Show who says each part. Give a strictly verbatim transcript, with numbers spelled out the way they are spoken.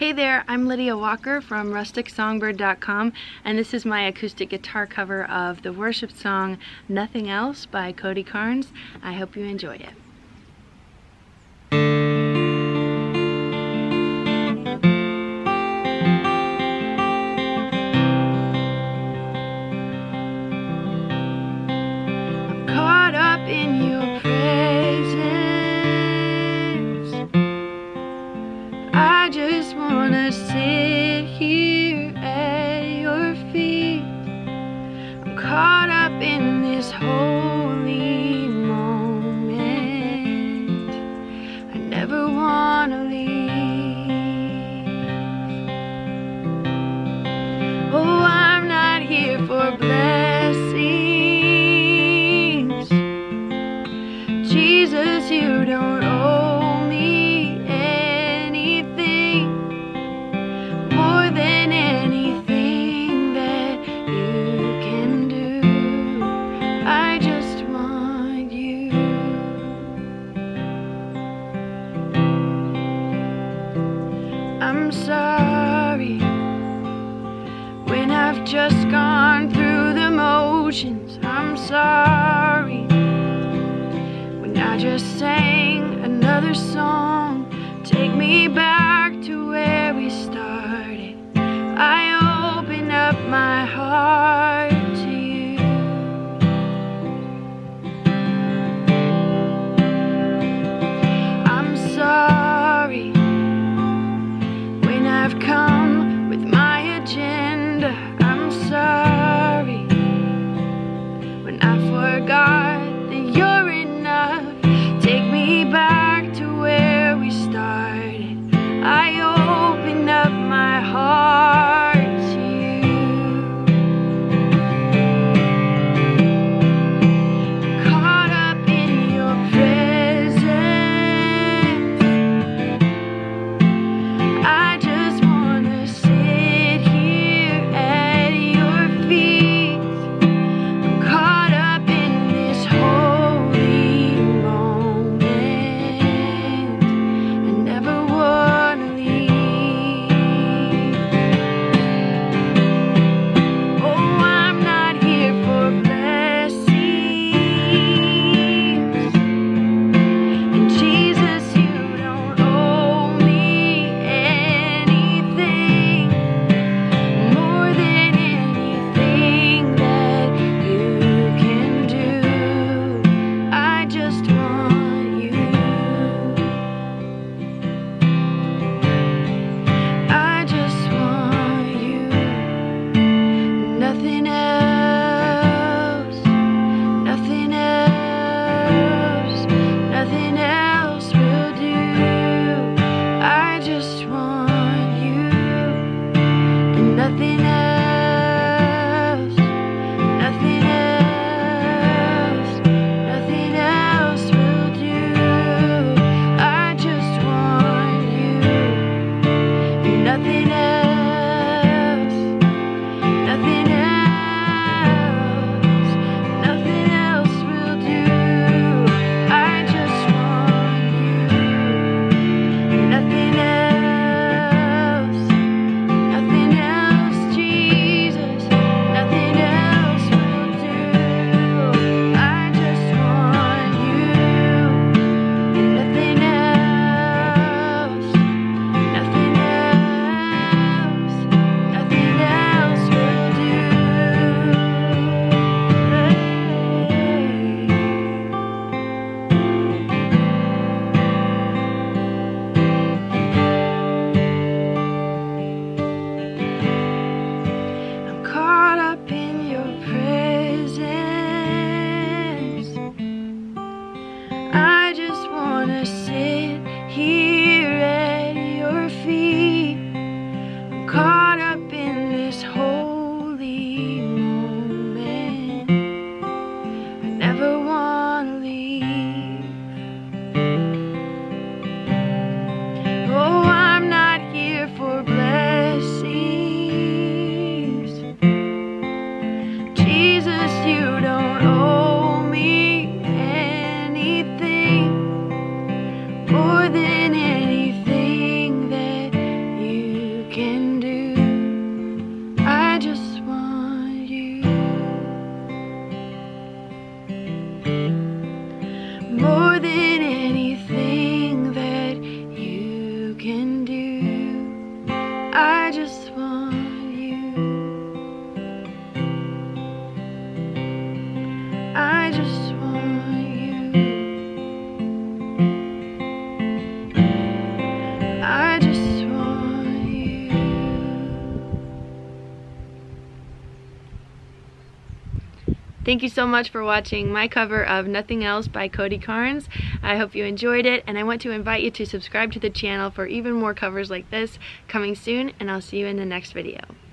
Speaker 1: Hey there, I'm Lydia Walker from rustic songbird dot com, and this is my acoustic guitar cover of the worship song Nothing Else by Cody Carnes. I hope you enjoy it. I'm caught up in your presence. I just wanna sit here at your feet. I'm caught up in this holy moment. I never wanna leave. Oh, I'm not here for blessings. Jesus, you don't owe me I'm sorry when I've just gone through the motions. I'm sorry when I just sang another song. Take me back to where we started. I open up my heart to you. I'm sorry I've come with my agenda. I'm sorry when I forgot that you're enough. Take me back to where we started. I open up my heart to you. Caught up in your presence. I just Thank you so much for watching my cover of Nothing Else by Cody Carnes. I hope you enjoyed it, and I want to invite you to subscribe to the channel for even more covers like this coming soon, and I'll see you in the next video.